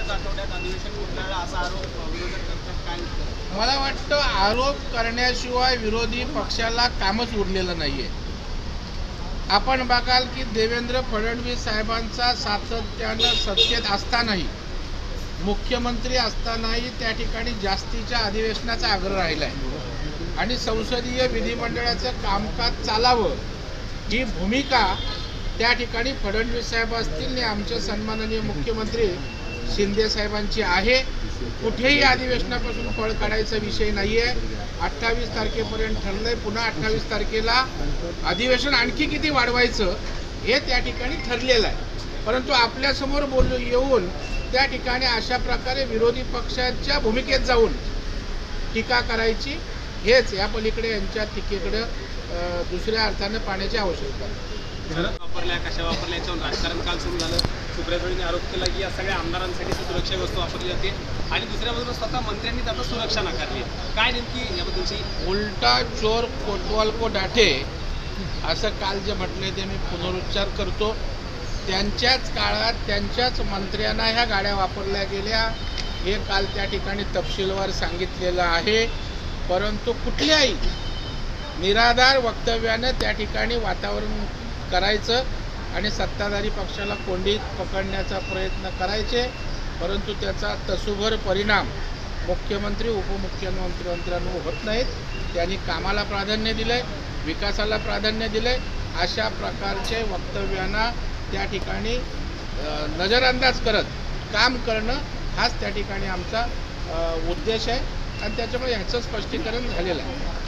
एकाच आठवड्यात अधिवेशन उठलं असा आरोप विरोधक करतात, काय उत्तर? मला वाटतं आरोप करण्याशिवाय विरोधी पक्षाला कामच उरलेलं नाहीये. आपण बघाल की देवेंद्र फडणवीस साहेबांचा सातत्यानं सत्तेत असतानाही, मुख्यमंत्री असतानाही त्या ठिकाणी जास्तीच्या अधिवेशनाचा आग्रह राहिला आहे आणि संसदीय विधिमंडळाचं कामकाज चालावं ही भूमिका त्या ठिकाणी फडणवीस साहेब असतील आणि आमचे सन्माननीय मुख्यमंत्री शिंदे साहेबांची आहे. कुठेही अधिवेशनापासून पळ काढायचा विषय नाही आहे. 28 तारखेपर्यंत ठरलंय. पुन्हा 28 तारखेला अधिवेशन आणखी किती वाढवायचं हे त्या ठिकाणी ठरलेलं आहे. परंतु आपल्यासमोर येऊन त्या ठिकाणी अशा प्रकारे विरोधी पक्षाच्या भूमिकेत जाऊन टीका करायची, हेच या पलीकडे यांच्या टीकेकडे दुसऱ्या अर्थानं पाण्याची आवश्यकता. वापरल्या कशा वापरल्या याच्यावर राजकारण काल सुरू झालं. सुप्रियाताईंनी आरोप केला की या सगळ्या आमदारांसाठी सुरक्षा व्यवस्था वापरली जाते आणि दुसऱ्या बाजूला स्वतः मंत्र्यांनी त्याचा सुरक्षा नाकारली. काय नेमकी याबद्दलची? उलटा चोर कोतवाल को डाटे असं काल जे म्हटले ते मी पुनरुच्चार करतो. त्यांच्याच काळात त्यांच्याच मंत्र्यांना ह्या गाड्या वापरल्या गेल्या हे काल त्या ठिकाणी तपशीलवार सांगितलेलं आहे. परंतु कुठल्याही निराधार वक्तव्यानं त्या ठिकाणी वातावरण करायचं आणि सत्ताधारी पक्षाला कोंडीत पकडण्याचा प्रयत्न करायचे. परंतु त्याचा तसूभर परिणाम मुख्यमंत्री उपमुख्यमंत्र्यांवर होत नाहीत. त्यांनी कामाला प्राधान्य दिलंय, विकासाला प्राधान्य दिलंय. अशा प्रकारचे वक्तव्यांना त्या ठिकाणी नजरअंदाज करत काम करणं हाच त्या ठिकाणी आमचा उद्देश आहे आणि त्याच्यामुळे ह्याचं स्पष्टीकरण झालेलं आहे.